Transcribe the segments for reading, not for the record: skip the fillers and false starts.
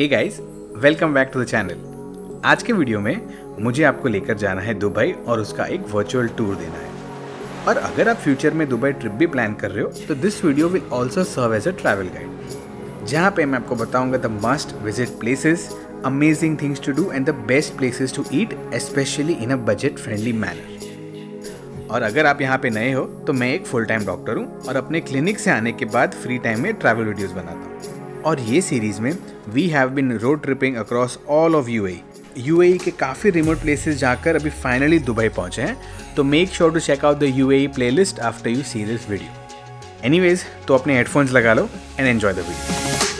Hey guys, welcome back to the channel. आज के video में मुझे आपको लेकर जाना है दुबई और उसका एक वर्चुअल टूर देना है। और अगर आप फ्यूचर में दुबई ट्रिप भी प्लान कर रहे हो तो this video will also serve as a travel guide, जहाँ पे मैं आपको बताऊंगा the must visit places, amazing things to do and the best places to eat, specially in a budget friendly manner. और अगर आप यहाँ पे नए हो तो मैं एक फुल टाइम डॉक्टर हूँ और अपने क्लिनिक से आने के बाद फ्री टाइम में ट्रैवल वीडियोस बनाता हूँ। और ये सीरीज में we have been road tripping across all of UAE के काफ़ी रिमोट प्लेसेस जाकर अभी फाइनली दुबई पहुँचे हैं। तो make sure to check out the UAE playlist after you see this video. Anyways, तो अपने हेडफोन्स लगा लो and enjoy the video.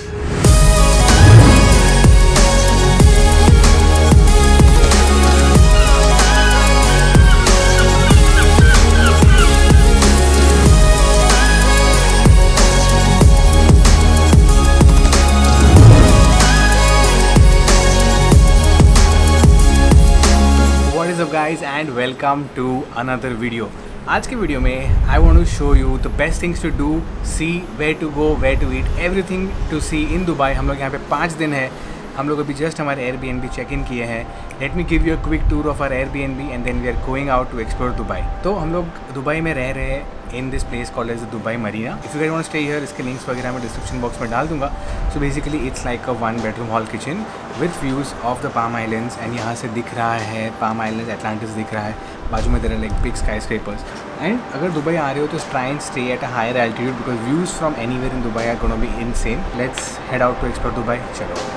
Guys and welcome to another video। आज के वीडियो में I want to show you the best things to do, see where to go, where to eat, everything to see in Dubai। हम लोग यहाँ पे 5 दिन है। हम लोग अभी जस्ट हमारे Airbnb चेक इन किए हैं। Let me give you a quick tour of our Airbnb and then we are going out to explore Dubai. तो हम लोग दुबई में रह रहे हैं in this place called as Dubai Marina. If you guys want to stay here, इसके links वगैरह मैं डिस्क्रिप्शन बॉक्स में डाल दूंगा। So basically it's like a 1 bedroom hall kitchen with views of the Palm Islands and यहाँ से दिख रहा है पाम आइलैंड्स, एटलांटिस दिख रहा है, बाजू में देयर आर लाइक बिग स्काई स्क्रेपर्स। एंड अगर दुबई आ रहे हो तो try and stay at a higher altitude because views from anywhere in Dubai are gonna be insane. Let's head out to explore Dubai. चलो।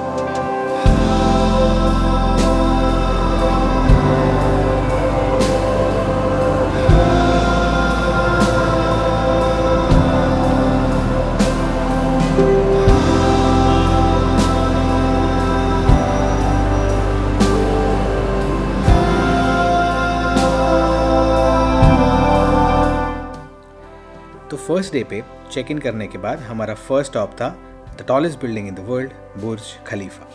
तो फर्स्ट डे पे चेक इन करने के बाद हमारा फर्स्ट स्टॉप था the tallest building in the world, Burj Khalifa.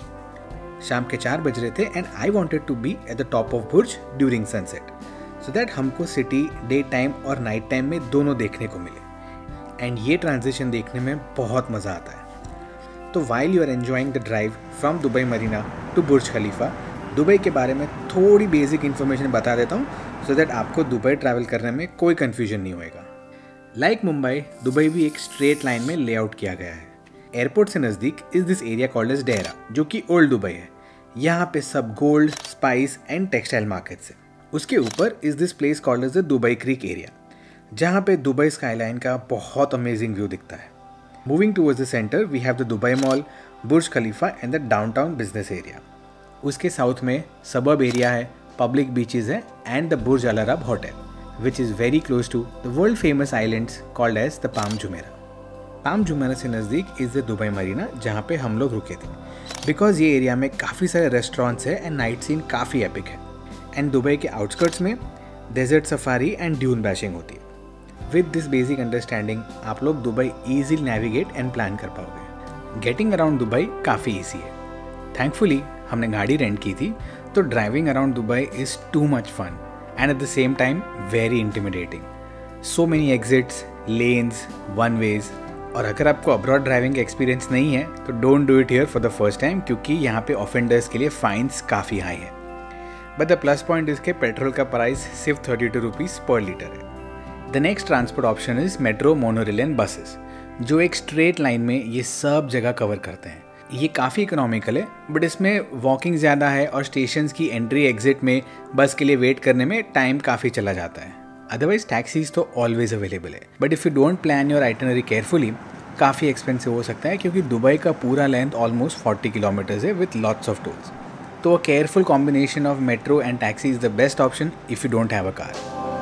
शाम के 4 बज रहे थे and I wanted to be at the top of Burj during sunset so that हमको सिटी डे टाइम और नाइट टाइम में दोनों देखने को मिले। एंड ये ट्रांजिशन देखने में बहुत मज़ा आता है। तो while you are enjoying the drive from Dubai Marina to Burj Khalifa, Dubai के बारे में थोड़ी बेसिक इन्फॉर्मेशन बता देता हूँ सो दैट आपको दुबई ट्रैवल करने में कोई कन्फ्यूजन नहीं होएगा। लाइक मुंबई, दुबई भी एक स्ट्रेट लाइन में लेआउट किया गया है। एयरपोर्ट से नज़दीक इस this area called as Deira, जो कि ओल्ड दुबई है। यहाँ पे सब gold, spice and textile markets है। उसके ऊपर इस this place called as the Dubai Creek area, जहाँ पे दुबई स्काईलाइन का बहुत अमेजिंग व्यू दिखता है। Moving towards the centre we have the Dubai Mall, Burj Khalifa and the downtown business area. उसके साउथ में सबर्ब एरिया है, public beaches है and the Burj Al Arab hotel which is very close to the world famous islands called as the Palm Jumeirah। Palm Jumeirah से नज़दीक is the Dubai Marina, जहाँ पे हम लोग रुके थे बिकॉज ये एरिया में काफ़ी सारे रेस्टोरेंट्स है एंड नाइट सीन काफ़ी एपिक है। एंड दुबई के आउटस्कर्ट्स में desert safari and dune bashing होती है। विद दिस बेसिक अंडरस्टैंडिंग आप लोग Dubai easily navigate and plan कर पाओगे। गेटिंग अराउंड दुबई काफ़ी ईजी है। थैंकफुली हमने गाड़ी रेंट की थी, तो driving around Dubai is too much fun and at the same time very intimidating. So many exits, lanes, one ways। और अगर आपको अब्रॉड ड्राइविंग का एक्सपीरियंस नहीं है तो don't do it here for the first time, क्योंकि यहाँ पे ऑफेंडर्स के लिए फाइन्स काफ़ी हाई है। बट द प्लस पॉइंट इसके पेट्रोल का प्राइस सिर्फ 32 रुपीज़ पर लीटर है। The next transport option is metro, monorail and buses, जो एक स्ट्रेट लाइन में ये सब जगह कवर करते हैं। ये काफ़ी इकोनॉमिकल है, बट इसमें वॉकिंग ज़्यादा है और स्टेशंस की एंट्री एग्जिट में बस के लिए वेट करने में टाइम काफ़ी चला जाता है। अदरवाइज टैक्सीज तो ऑलवेज अवेलेबल है, but if you don't plan your itinerary carefully काफ़ी एक्सपेंसिव हो सकता है, क्योंकि दुबई का पूरा लेंथ ऑलमोस्ट 40 किलोमीटर्स है विथ लॉट्स ऑफ टोल्स। तो a careful combination of metro and taxi is the best option if you don't have a car.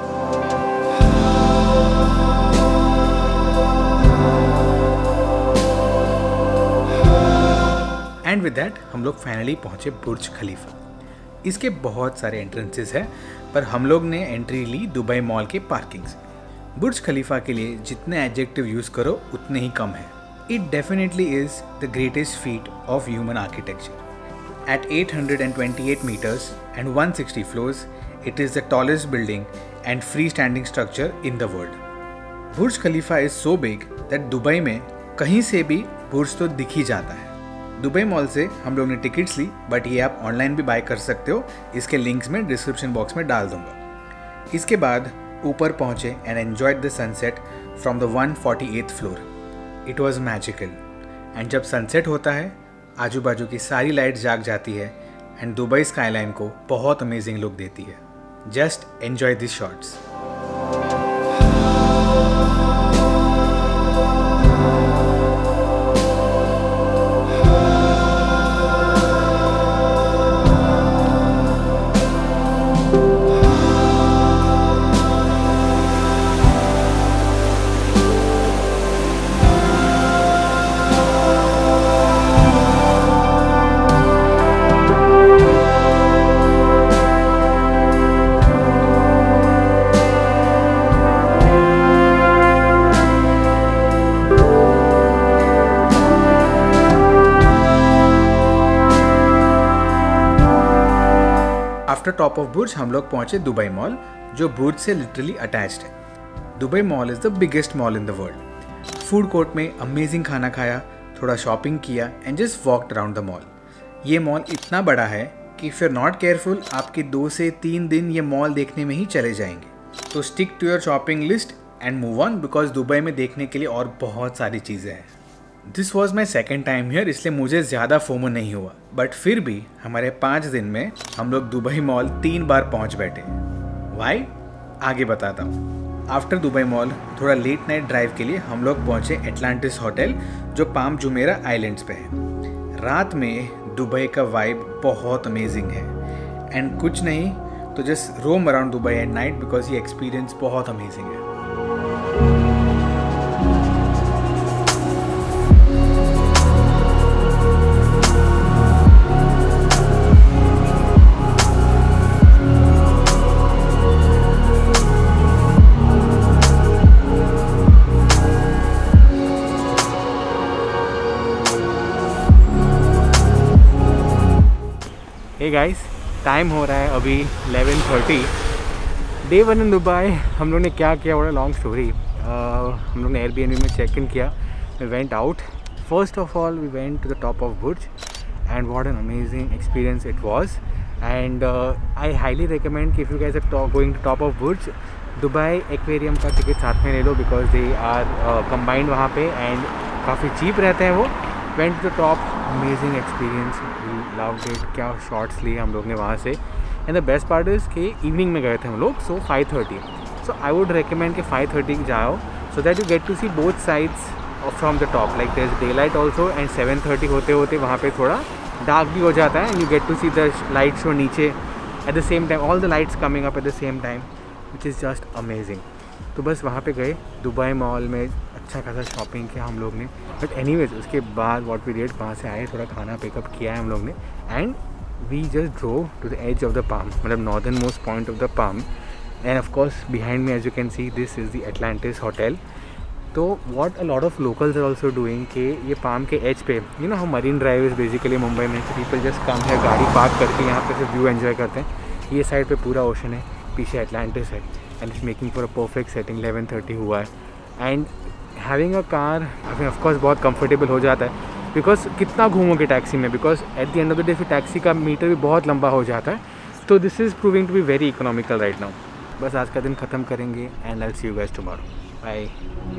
And with that हम लोग फाइनली पहुँचे बुर्ज खलीफा। इसके बहुत सारे एंट्रेंसेस हैं, पर हम लोग ने एंट्री ली दुबई मॉल के पार्किंग से। बुर्ज खलीफा के लिए जितने एडजेक्टिव यूज़ करो उतने ही कम है। It definitely is the greatest feat of human architecture. At 828 metres and 160 floors, it is the tallest building and free standing structure in the world. Burj Khalifa is so big that Dubai में कहीं से भी बुर्ज तो दिख ही जाता है। Dubai mall से हम लोग ने टिकट्स ली, बट ये आप ऑनलाइन भी बाय कर सकते हो, इसके लिंक्स मैं डिस्क्रिप्शन बॉक्स में डाल दूंगा। इसके बाद ऊपर पहुँचे and enjoyed the sunset from the 148th floor. It was magical. And जब सनसेट होता है आजू बाजू की सारी लाइट जाग जाती है एंड दुबई स्काईलाइन को बहुत अमेजिंग लुक देती है। Just enjoy this shots. After top of Burj हम लोग पहुंचे दुबई मॉल, जो बुर्ज से लिटरली अटैच्ड है। Dubai Mall is the biggest mall in the world. Food court में अमेजिंग खाना खाया, थोड़ा शॉपिंग किया and just walked around the mall. ये मॉल इतना बड़ा है कि if you are not careful आपके 2 से 3 दिन ये मॉल देखने में ही चले जाएंगे। तो stick to your shopping list and move on, because Dubai में देखने के लिए और बहुत सारी चीज़ें हैं। This was my second time here, इसलिए मुझे ज़्यादा फोमो नहीं हुआ, बट फिर भी हमारे 5 दिन में हम लोग दुबई मॉल 3 बार पहुंच बैठे। वाई? आगे बताता हूँ। आफ्टर दुबई मॉल थोड़ा लेट नाइट ड्राइव के लिए हम लोग पहुंचे एटलांटिस होटल, जो पाम जुमेरा आइलैंड्स पे है। रात में दुबई का वाइब बहुत अमेजिंग है एंड कुछ नहीं तो just roam around Dubai at night, because ये एक्सपीरियंस बहुत अमेजिंग है। हे गाइस, टाइम हो रहा है अभी 11:30। डे 1 इन दुबई हम लोग ने क्या किया, बड़ा लॉन्ग स्टोरी। हम लोग ने एयरबीएनबी में चेक इन किया, we went out. First of all we went to the top of Burj and what an amazing experience it was. And I highly recommend कि if you guys are going to top of Burj, Dubai aquarium का ticket साथ में ले लो, because they are combined वहाँ पे and काफ़ी cheap रहते हैं वो। Went to the top, amazing experience, loved it. क्या शॉट्स लिए हम लोग ने वहाँ से। And the best part is कि इवनिंग में गए थे हम लोग, सो 5:30। सो आई वुड रिकमेंड कि 5:30 जाओ, so that you get to see both sides from the top. Like there is daylight also, and 7:30 होते होते वहाँ पे थोड़ा डार्क भी हो जाता है and you get to see the light show नीचे at the same time, all the lights coming up at the same time, which is just amazing. तो बस वहाँ पे गए, दुबई मॉल में अच्छा खासा शॉपिंग किया हम लोग ने। बट एनीवेज उसके बाद व्हाट वी डिड, वहाँ से आए, थोड़ा खाना पिकअप किया है हम लोग ने and we just drove to the edge of the palm, मतलब northernmost point of the palm. And of course behind me as you can see, this is the Atlantis hotel. तो what a lot of locals are also doing कि ये palm के edge पे, you know, हम Marine Drive is basically Mumbai में, people just come है, गाड़ी park करके यहाँ पे व्यू एंजॉय करते हैं। ये साइड पे पूरा ओशन है, पीछे एटलांटिस है and it's making for a perfect setting. 11:30 हुआ है एंड हैविंग अ कार अभी ऑफकोर्स बहुत कंफर्टेबल हो जाता है, बिकॉज कितना घूमोगे टैक्सी में, because at the end of the day फिर टैक्सी का मीटर भी बहुत लंबा हो जाता है। तो this is proving to be very economical right now. बस आज का दिन ख़त्म करेंगे and I will see you guys tomorrow. Bye.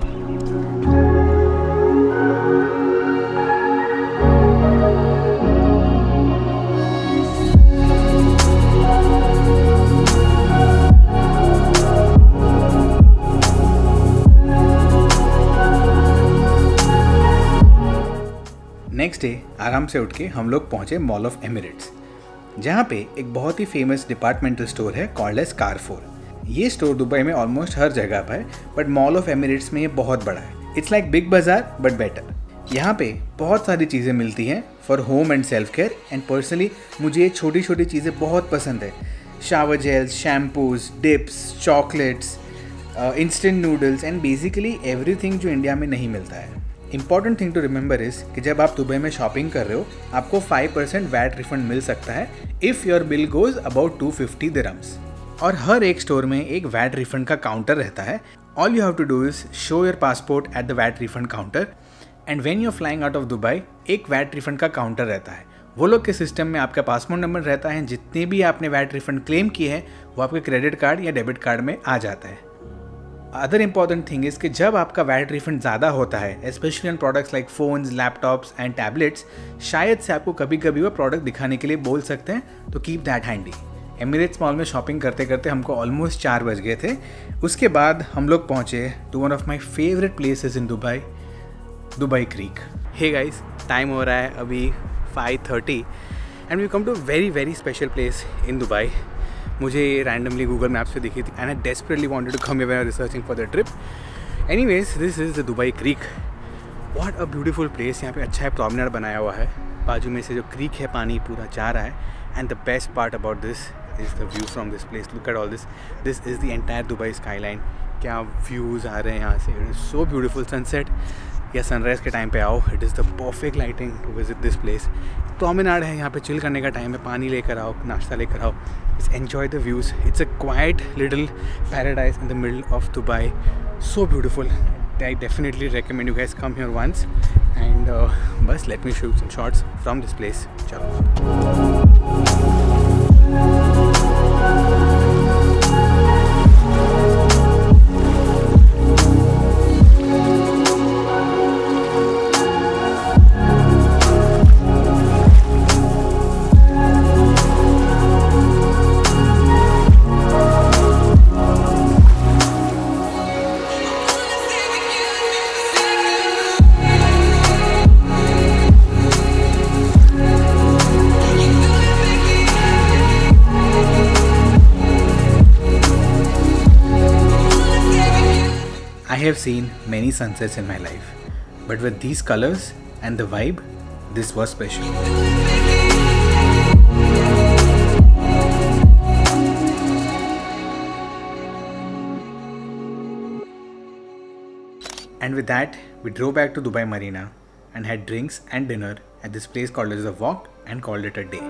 Next day आराम से उठ के हम लोग पहुंचे मॉल ऑफ एमिरेट्स, जहाँ पे एक बहुत ही फेमस डिपार्टमेंटल स्टोर है कॉल्ड एज कारफोर। ये स्टोर दुबई में ऑलमोस्ट हर जगह पर है, बट मॉल ऑफ एमिरेट्स में ये बहुत बड़ा है। It's like Big Bazaar but better. यहाँ पे बहुत सारी चीज़ें मिलती हैं for home and self care, and personally मुझे ये छोटी छोटी चीज़ें बहुत पसंद है। Shower gels, shampoos, dips, chocolates, instant noodles and basically everything जो इंडिया में नहीं मिलता है। Important thing to remember is कि जब आप दुबई में शॉपिंग कर रहे हो आपको 5% वैट रिफंड मिल सकता है if your bill goes about 250 dirhams. और हर एक स्टोर में एक वैट रिफंड का काउंटर रहता है। All you have to do is show your passport at the VAT refund counter and when you are flying out of Dubai एक VAT refund का काउंटर रहता है। वो लोग के सिस्टम में आपका पासपोर्ट नंबर रहता है, जितने भी आपने वैट रिफंड क्लेम किए हैं वो आपके क्रेडिट कार्ड या डेबिट कार्ड में आ जाता है। अदर इम्पॉर्टेंट थिंग इज़ कि जब आपका वैट रिफंड ज़्यादा होता है, especially on products like phones, laptops and tablets, शायद से आपको कभी कभी वो प्रोडक्ट दिखाने के लिए बोल सकते हैं, तो keep that handy. Emirates mall में शॉपिंग करते करते हमको ऑलमोस्ट 4 बज गए थे। उसके बाद हम लोग पहुँचे to one of my favourite places in Dubai, Dubai creek. Hey guys, time हो रहा है अभी 5:30 and we come to very very special place in Dubai. मुझे रैंडमली गूगल मैप्स पे दिखी थी and I desperately wanted to come here researching for the trip. Anyways, this is the Dubai creek. What a beautiful place. यहाँ पे अच्छा है promenade बनाया हुआ है, बाजू में से जो क्रीक है पानी पूरा जा रहा है। And the best part about this is the view from this place. Look at all this is the entire Dubai skyline. क्या व्यूज़ आ रहे हैं यहाँ से, it is so beautiful. Sunset या सनराइज़ के टाइम पे आओ, it is the perfect lighting to visit this place. Promenade है यहाँ पे, चिल करने का टाइम है, पानी लेकर आओ, नाश्ता लेकर आओ, just enjoy the views. It's a quiet little paradise in the middle of Dubai. So beautiful. I definitely recommend you guys come here once. And bus, let me shoot some shots from this place. Chalo. I have seen many sunsets in my life, but with these colors and the vibe, this was special. And with that, we drove back to Dubai Marina and had drinks and dinner at this place called as The Walk and called it a day.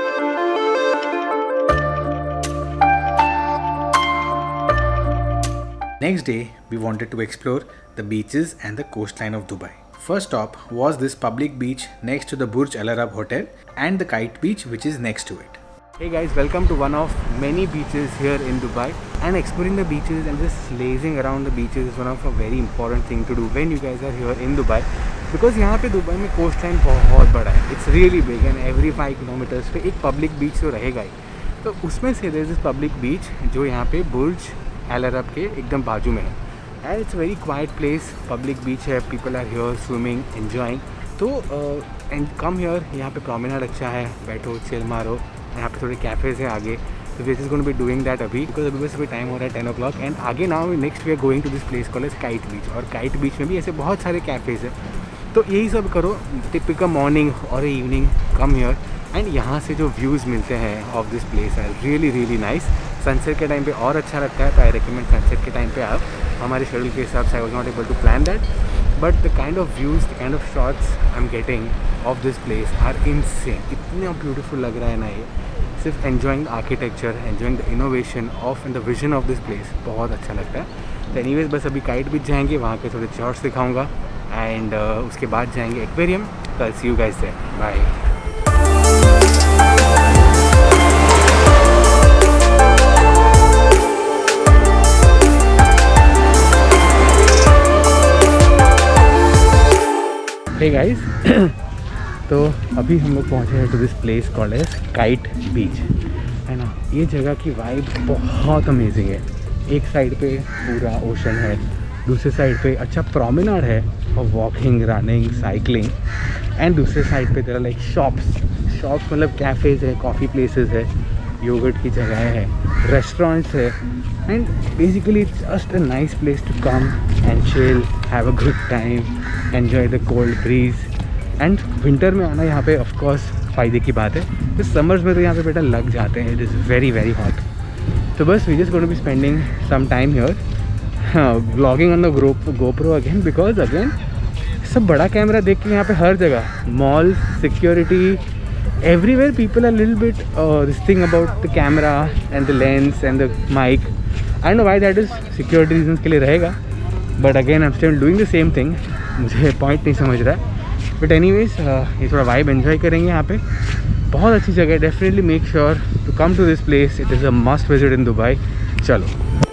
Next day, we wanted to explore the beaches and the coastline of Dubai. First stop was this public beach next to the Burj Al Arab Hotel and the Kite Beach which is next to it. Hey guys, welcome to one of many beaches here in Dubai. And exploring the beaches and just lazing around the beaches is one of a very important thing to do when you guys are here in Dubai. Because यहाँ पे Dubai में coastline बहुत बड़ा है. It's really big and every 5 kilometers पे एक public beach तो रहेगा ही. तो उसमें से there is this public beach जो यहाँ पे बुर्ज अल अरब के एकदम बाजू में है। And it's very quiet place, public beach है, people are here swimming, enjoying. तो एंड कम हियर, यहाँ पे प्रोमेनाड अच्छा है, बैठो, चिल मारो। यहाँ पे थोड़े कैफ़ेज़ हैं आगे, तो this is going to be doing that अभी, बिकॉज अभी बस अभी टाइम हो रहा है 10 o'clock। एंड आगे now next we are going to this place called as kite beach. और काइट बीच में भी ऐसे बहुत सारे कैफ़ेज़ हैं, तो यही सब करो। टिपिकल मॉर्निंग और इवनिंग कम हियर, एंड यहाँ से जो व्यूज़ मिलते हैं of this place are really really nice. Sunset के टाइम पे और अच्छा लगता है, तो आई रिकमेंड सनसेट के टाइम पे आप। हमारे शेड्यूल के हिसाब से I was not able to plan that, but the kind of views, the kind of shots I am getting of this place are insane. इतना ब्यूटीफुल लग रहा है ना ये, सिर्फ enjoying the architecture, enjoying the innovation of and the vision of this place बहुत अच्छा लगता है। तो एनीवेज बस अभी काइट बीच जाएंगे, वहाँ के थोड़े शॉट्स दिखाऊँगा, एंड उसके बाद जाएंगे एक्वेरियम। कल see you guys there, bye. Hey guys, तो अभी हम लोग पहुँचे हैं to this place called as kite beach, है ना। ये जगह की वाइब बहुत अमेजिंग है। एक साइड पे पूरा ओशन है, दूसरे साइड पे अच्छा प्रोमेनाड है और वॉकिंग, रनिंग, साइकिलिंग। एंड दूसरे साइड पे तेरा लाइक शॉप्स मतलब कैफ़ेज़ है, कॉफ़ी प्लेसेस है, योगर्ट की जगह है, रेस्टोरेंट्स है। And basically it's just a nice place to come and chill, have a good time, enjoy the cold breeze. And winter में आना यहाँ पे ऑफ कोर्स फ़ायदे की बात है, तो समर्स में तो यहाँ पे बेटा लग जाते हैं, it is very very hot. तो बस we just going to be spending some time here, vlogging on the GoPro again, because again सब बड़ा कैमरा देख के यहाँ पे हर जगह mall, security, everywhere people are a little bit this thing about the camera and the lens and the mic. I don't know why that is, security reasons के लिए रहेगा, but again I'm still doing the same thing. मुझे point नहीं समझ रहा है, but anyways ये थोड़ा वाइब एंजॉय करेंगे यहाँ पे। बहुत अच्छी जगह है, definitely make sure to come to this place, it is a must visit in Dubai. चलो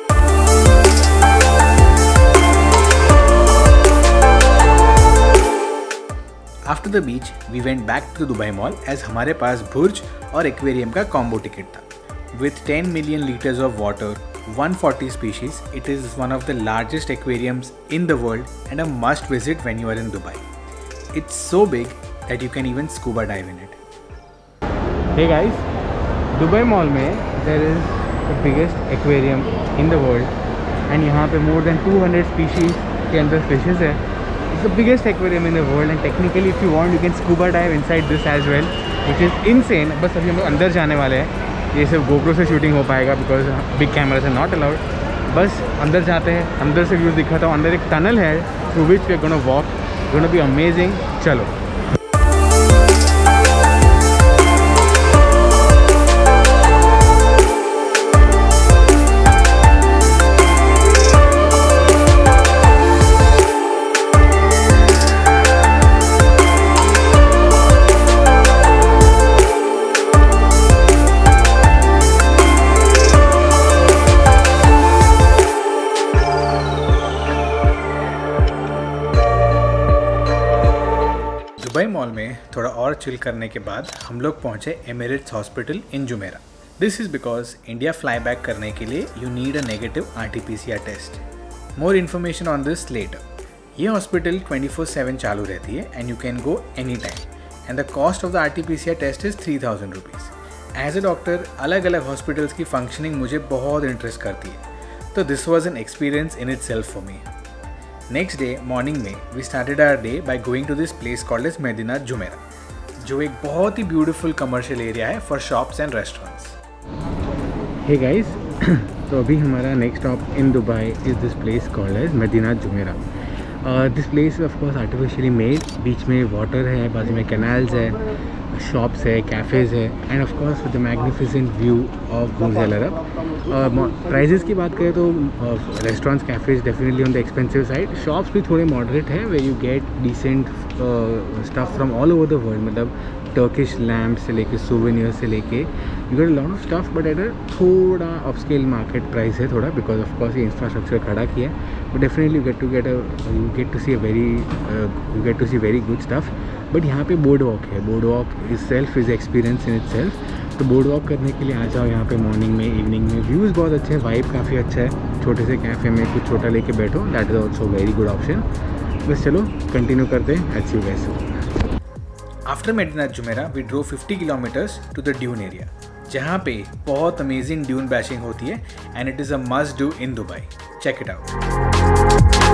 after the beach we went back to Dubai mall as हमारे पास बुर्ज और एक्वेरियम का कॉम्बो टिकट था। With 10 million liters of water, 140 species, it is one of the largest aquariums in the world and a must visit when you are in Dubai. It's so big that you can even scuba dive in it. Hey guys, Dubai Mall में there is the biggest aquarium in the world and यहाँ पे more than 200 species के अंदर fishes है। It's the biggest aquarium in the world and technically if you want you can scuba dive inside this as well, which is insane। बस अभी हम लोग अंदर जाने वाले हैं, ये सिर्फ गोप्रो से शूटिंग हो पाएगा because big cameras are not allowed. बस अंदर जाते हैं, अंदर से व्यू दिखाता हूँ। अंदर एक टनल है through which we are gonna walk, gonna be amazing. चलो दुबई मॉल में थोड़ा और चिल करने के बाद हम लोग पहुंचे Emirates hospital in Jumeirah. This is because India fly back करने के लिए you need a negative RT-PCR test. More information on this later. ये हॉस्पिटल 24/7 चालू रहती है and you can go any time and the cost of the RT-PCR test is 3000 rupees. As a doctor अलग अलग hospitals की functioning मुझे बहुत interest करती है, तो this was an experience in itself for me. Next day morning में we started our day by going to this place called as Medina Jumeirah, जो एक बहुत ही ब्यूटीफुल कमर्शियल एरिया है for shops and restaurants. Hey guys, तो अभी हमारा next stop in Dubai is this place called as Medina Jumeirah. This place of course artificially made, बीच में वाटर है, बाजू में कैनाल्स है, शॉप्स है, कैफ़ेज़ है and of course with the magnificent view of Burj Al Arab. Prices की बात करें तो restaurants, cafes definitely on the expensive side, shops भी थोड़े मॉडरेट है way you get decent stuff from all over the world, मतलब Turkish lamp से लेके सोवेनियर से लेके you get lot of stuff, but at a थोड़ा अपस्केल मार्केट प्राइस है थोड़ा, बिकॉज ऑफ कोर्स ये इंफ्रास्ट्रक्चर खड़ा किया है, but definitely you get to see very good stuff. But यहाँ पे बोर्ड वॉक है, boardwalk is self is experience in itself. तो बोर्ड वॉक करने के लिए आ जाओ यहाँ पे मॉर्निंग में, इवनिंग में। व्यूज़ बहुत अच्छे हैं, वाइब काफ़ी अच्छा है। छोटे से कैफ़े में कुछ छोटा लेके बैठो, that is also very good option. बस चलो कंटिन्यू करते हैं, let's see you guys. After Medina Jumeirah we drove 50 kilometres to the dune area, जहाँ पे बहुत अमेजिंग ड्यून बैशिंग होती है and it is a must do in Dubai. Check it out.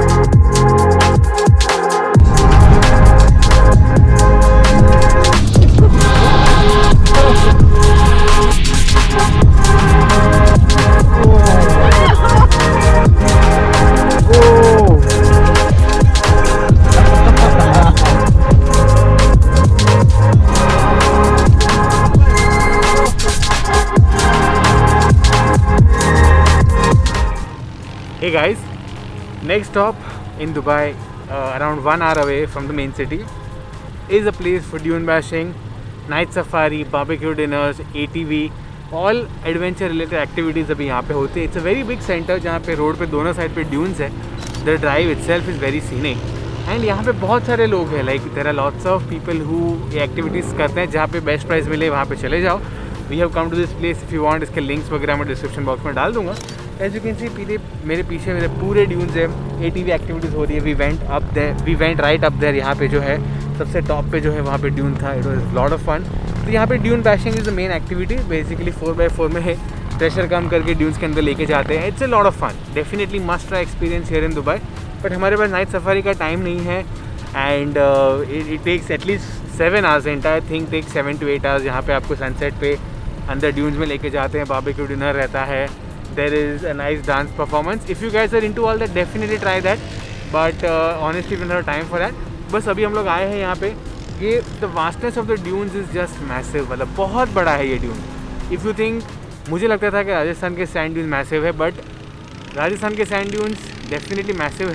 Hey guys, next stop in Dubai, around 1 hour away from the main city, is a place for dune bashing, night safari, barbecue dinners, ATV, all adventure related activities अभी यहाँ पे होते हैं। It's a very big center जहाँ पे road पे दोनों side पे dunes है। The drive itself is very scenic and यहाँ पे बहुत सारे लोग हैं, like there are lots of people who ये activities करते हैं। जहाँ पे बेस्ट प्राइस मिले वहाँ पे चले जाओ। We have come to this place, if you want इसके लिंक्स वगैरह मैं डिस्क्रिप्शन बॉक्स में डाल दूँगा। एज यू कैन सी मेरे पीछे मेरे पूरे ड्यून्स है, ATV एक्टिविटीज़ हो रही है। We went right up there, यहाँ पे जो है सबसे टॉप पे जो है वहाँ पे ड्यून था। It was lot of fun. तो यहाँ पे dune bashing is the main activity. Basically 4x4 में है, प्रेशर कम करके ड्यून्स के अंदर लेके जाते हैं। It's a lot of fun, definitely must try experience here in Dubai. But हमारे पास नाइट सफारी का टाइम नहीं है and it takes at least 7 hours, entire thing take 7 to 8 hours. यहाँ पे आपको सनसेट पे अंदर ड्यून्स में लेके जाते हैं, बारबेक्यू डिनर रहता है, there is a nice dance performance. If you guys are into all that, definitely try that, but honestly we don't have time for that. बस अभी हम लोग आए हैं यहाँ पे। ये the vastness of the dunes is just massive, मतलब बहुत बड़ा है ये ड्यून। If you think, मुझे लगता था कि राजस्थान के सैंड ड्यून मैसिव है, बट राजस्थान के सैंड ड्यून्स डेफिनेटली मैसिव है,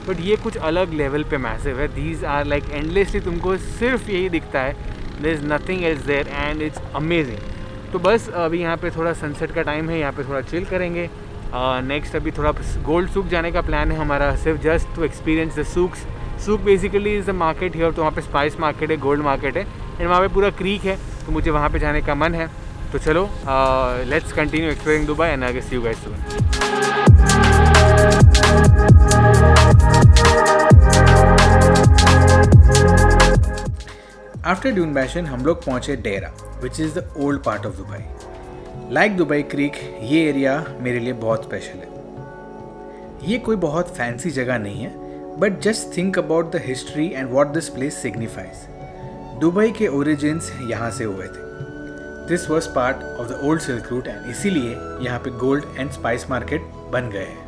बट ये कुछ अलग लेवल पे मैसिव है। दीज आर लाइक एंडलेसली, तुमको सिर्फ यही दिखता है, there is nothing else there and it's amazing. तो बस अभी यहाँ पे थोड़ा सनसेट का टाइम है, यहाँ पे थोड़ा चिल करेंगे। नेक्स्ट अभी थोड़ा गोल्ड सूक जाने का प्लान है हमारा, सिर्फ just to experience the souks. Souk basically is the market here, तो वहाँ पे स्पाइस मार्केट है, गोल्ड मार्केट है, एंड वहाँ पे पूरा क्रीक है, तो मुझे वहाँ पे जाने का मन है। तो चलो let's continue exploring Dubai and I will see you guys soon. After dune bashing हम लोग पहुँचे Deira, which is the old part of Dubai. Like Dubai Creek, ये एरिया मेरे लिए बहुत स्पेशल है। ये कोई बहुत फैंसी जगह नहीं है, but just think about the history and what this place signifies. Dubai के ओरिजिन्स यहाँ से हुए थे। This was part of the old silk route and इसीलिए यहाँ पे गोल्ड एंड स्पाइस मार्केट बन गए हैं।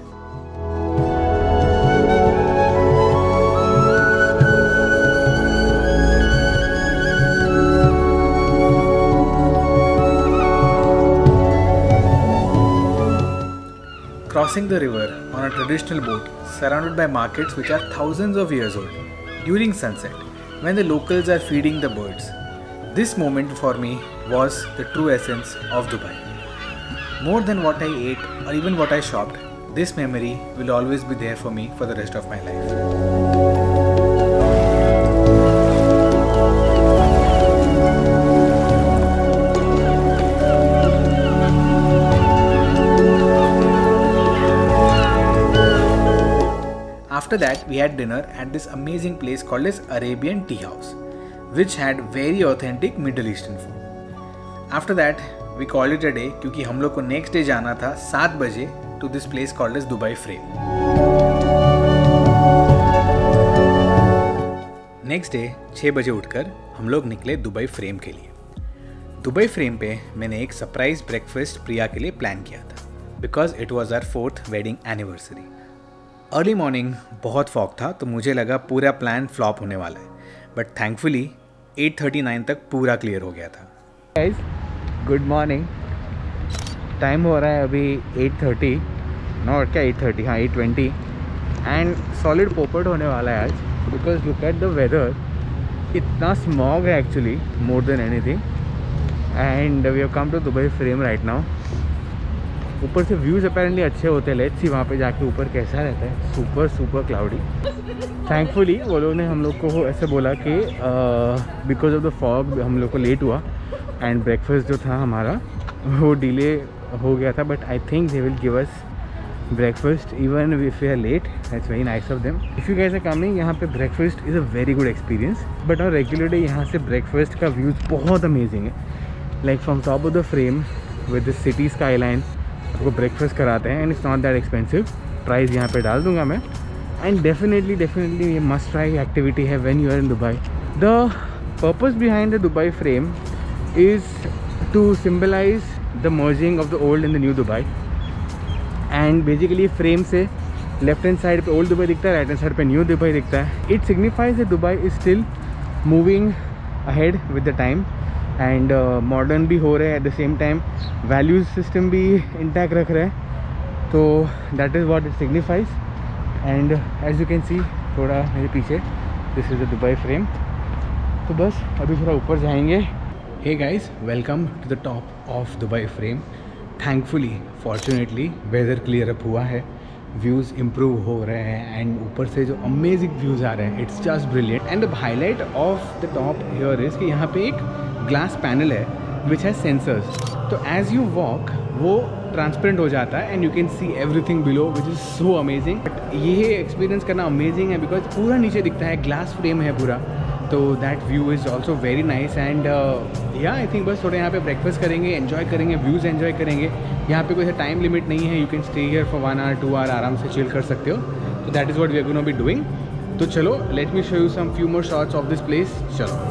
Crossing the river on a traditional boat surrounded by markets which are thousands of years old during sunset when the locals are feeding the birds. This moment for me was the true essence of Dubai. More than what I ate or even what I shopped, this memory will always be there for me for the rest of my life. After that, we had dinner at this amazing place called as Arabian Tea House, which had very authentic Middle Eastern food. After that, we called it a day क्योंकि हम लोग को next day जाना था 7 बजे to this place called as Dubai Frame. Next day 6 बजे उठकर हम लोग निकले दुबई फ्रेम के लिए। दुबई फ्रेम पे मैंने एक सरप्राइज ब्रेकफास्ट प्रिया के लिए प्लान किया था, because it was our 4th wedding anniversary. Early morning बहुत फॉग था, तो मुझे लगा पूरा प्लान फ्लॉप होने वाला है, बट थैंकफुली 8:39 तक पूरा क्लियर हो गया था। गाइस गुड मॉर्निंग, टाइम हो रहा है अभी 8:30, नॉट क्या 8:30, हाँ 8:20, एंड सॉलिड पोपट होने वाला है आज, because look at the weather, इतना स्मॉग है actually more than anything, and we have come to Dubai Frame right now. ऊपर से व्यूज़ अपेरेंटली अच्छे होते हैं, लेट्स सी वहाँ पे जाके ऊपर कैसा रहता है। Super cloudy. थैंकफुली वो लोग ने हम लोग को ऐसे बोला कि बिकॉज ऑफ द फॉग हम लोग को लेट हुआ एंड ब्रेकफास्ट जो था हमारा वो डिले हो गया था, but I think they will give us breakfast even if we are late. That's very nice of them. If you guys are coming, यहाँ पे breakfast is a very good experience, but on regular day यहाँ से breakfast का views बहुत amazing है। Like from top of the Frame with the city skyline आपको breakfast कराते हैं, and it's not that expensive. Price यहाँ पे डाल दूंगा मैं, एंड डेफिनेटली ये मस्ट ट्राई एक्टिविटी है when you are in Dubai. The purpose behind the Dubai Frame is to symbolize the merging of the old in the new Dubai, and basically frame से left hand side पे old Dubai दिखता है, right hand side पे new Dubai दिखता है। It signifies that Dubai is still moving ahead with the time and modern भी हो रहे हैं, eight the same time values system भी इंटैक्ट रख रहे हैं, तो that is what it signifies. And as you can see थोड़ा मेरे पीछे, this is the Dubai Frame. तो बस अभी थोड़ा ऊपर जाएंगे। Hey guys, welcome to the top of Dubai Frame. Thankfully fortunately weather clear up हुआ है, व्यूज़ इम्प्रूव हो रहे हैं, एंड ऊपर से जो अमेजिंग व्यूज़ आ रहे हैं, it's just brilliant. And the highlight of the top here is कि यहाँ पे एक ग्लास पैनल है विच हैज़ सेंसर्स, तो एज यू वॉक वो ट्रांसपेरेंट हो जाता है and you can see everything below, which is so amazing. But ये एक्सपीरियंस करना अमेजिंग है बिकॉज पूरा नीचे दिखता है, ग्लास फ्रेम है पूरा, तो that view is also very nice. And yeah I think बस थोड़े यहाँ पे ब्रेकफास्ट करेंगे, एन्जॉय करेंगे, व्यूज़ एन्जॉय करेंगे। यहाँ पे कोई टाइम लिमिट नहीं है, you can stay here for 1 hour 2 hour, आराम से चिल कर सकते हो। तो that is what we are gonna be doing. तो चलो let me show you some few more shots of this place. चलो।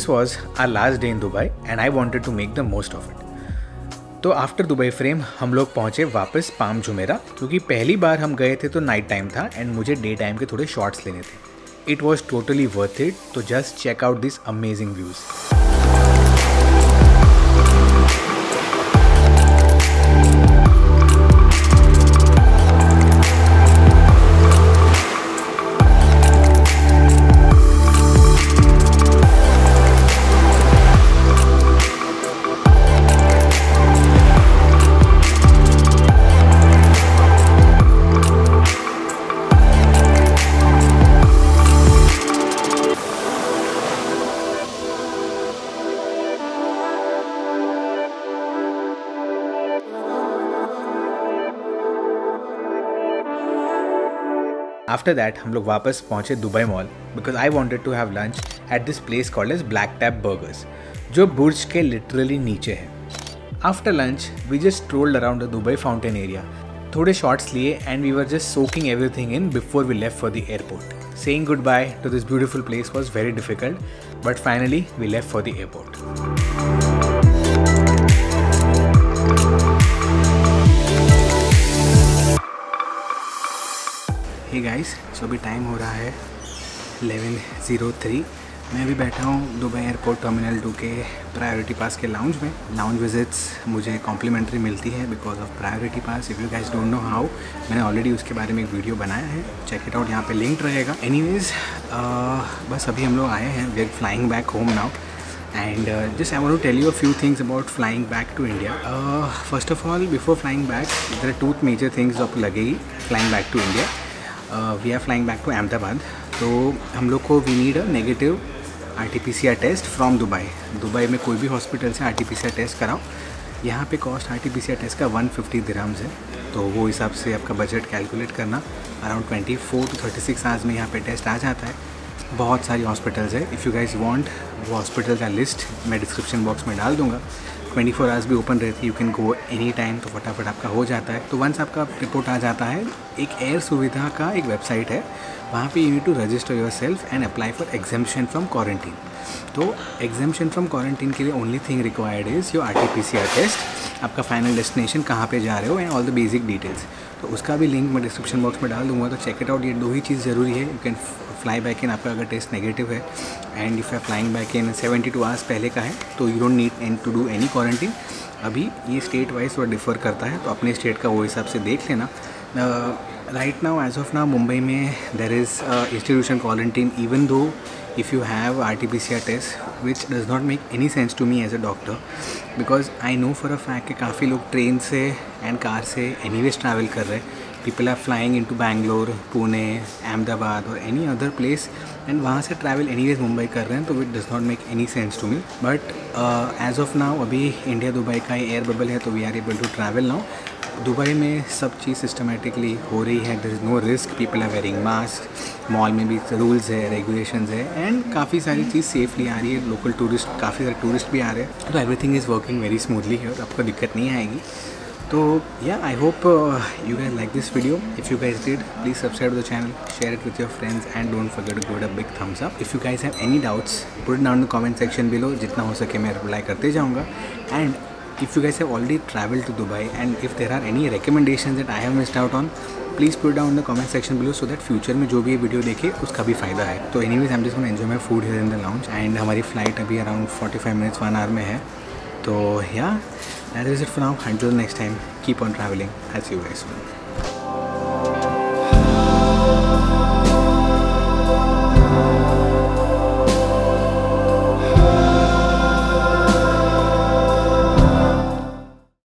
was our last day in Dubai and I wanted to make the most of it. तो after Dubai Frame हम लोग पहुँचे वापस palm Jumeirah, क्योंकि पहली बार हम गए थे तो नाइट टाइम था एंड मुझे डे टाइम के थोड़े शॉट्स लेने थे. It was totally worth it. तो just check out this amazing views. After that हम लोग वापस पहुँचे Dubai Mall because I wanted to have lunch at this place called as Black Tap Burgers, जो बुर्ज के literally नीचे है. After lunch we just trolled around the Dubai Fountain area, थोड़े shots लिए and we were just soaking everything in before we left for the airport. Saying goodbye to this beautiful place was very difficult, but finally we left for the airport. Hey guys, so अभी time हो रहा है 11:03. मैं अभी बैठा हूँ Dubai airport terminal 2 के priority पास के लाउंज में. लाउंज विजिट्स मुझे कॉम्प्लीमेंट्री मिलती है because of priority pass. If you guys don't know how, मैंने ऑलरेडी उसके बारे में एक वीडियो बनाया है, चेक इट आउट, यहाँ पे लिंक रहेगा. एनीवेज बस अभी हम लोग आए हैं, we are flying back home now. And just I want to tell you a few things about flying back to India. First of all, before flying back, there are two major things जो लगेगी flying back to India. We are flying back to Ahmedabad. तो हम लोग को we need a negative RT-PCR test from Dubai. Dubai में कोई भी hospital से RT-PCR टेस्ट कराओ. यहाँ पे कॉस्ट RT-PCR टेस्ट का 150 दिरहम्स है. तो वो हिसाब से आपका बजट कैलकुलेट करना. अराउंड 24 to 36 आवर्स में यहाँ पे टेस्ट आ जाता है. बहुत सारी हॉस्पिटल्स है. इफ़ यू गाइज वांट, वो हॉस्पिटल का लिस्ट मैं डिस्क्रिप्शन बॉक्स में डाल दूँगा. 24 आवर्स भी ओपन रहती है, you can go any time. तो फटाफट आपका हो जाता है. तो वंस आपका रिपोर्ट आ जाता है, एक एयर सुविधा का एक वेबसाइट है, वहाँ पे you need to register yourself and apply for exemption from quarantine. तो एग्जेम्पशन फ्रॉम क्वारंटीन के लिए only thing required is your RT-PCR test, आपका फाइनल डेस्टिनेशन कहाँ पे जा रहे हो and all the basic details. तो उसका भी लिंक मैं डिस्क्रिप्शन बॉक्स में डाल दूँगा. तो चेक इट आउट. ये दो ही चीज़ ज़रूरी है. You can fly back in, आपका अगर टेस्ट नेगेटिव है, and if you flying back in 72 hours पहले का है, तो you don't need and to do any quarantine. अभी ये स्टेट वाइज थोड़ा डिफ़र करता है, तो अपने स्टेट का वो हिसाब से देख लेना. Right now, as of now, Mumbai में there is institution quarantine even though if you have RT-PCR test, which does not make any sense to me as a doctor, because I know for a fact कि काफ़ी लोग train से and car से anyways travel कर रहे हैं. People are flying into Bangalore, Pune, Ahmedabad or any other place, and वहाँ से ट्रैवल anyways मुंबई कर रहे हैं. तो it does not make any sense to me. But as of now, अभी इंडिया दुबई का एयर बबल है, तो we are able to travel now. दुबई में सब चीज़ सिस्टमेटिकली हो रही है. There is no risk. People are wearing mask. Mall में भी रूल्स है, रेगुलेशंस है, एंड काफ़ी सारी चीज़ सेफली आ रही है. लोकल टूरिस्ट, काफ़ी सारे टूरिस्ट भी आ रहे हैं. तो everything is working very smoothly है और आपको दिक्कत नहीं आएगी. तो yeah, I hope you guys like this video. If you guys did, please subscribe to the channel, share it with your friends, and don't forget to give it a big thumbs up. If you guys have any doubts, put it down in the comment section below. जितना हो सके मैं reply करते जाऊँगा. And if you guys have already traveled to Dubai, and if there are any recommendations that I have missed out on, please put it down in the comment section below, so that future में जो भी ये video देखे उसका भी फ़ायदा है. तो anyways, I'm just gonna enjoy my food here in the lounge, and हमारी फ्लाइट अभी around 45 minutes 1 hour में है. तो yeah, that is it for now. Until next time, keep on traveling. I'll see you guys soon.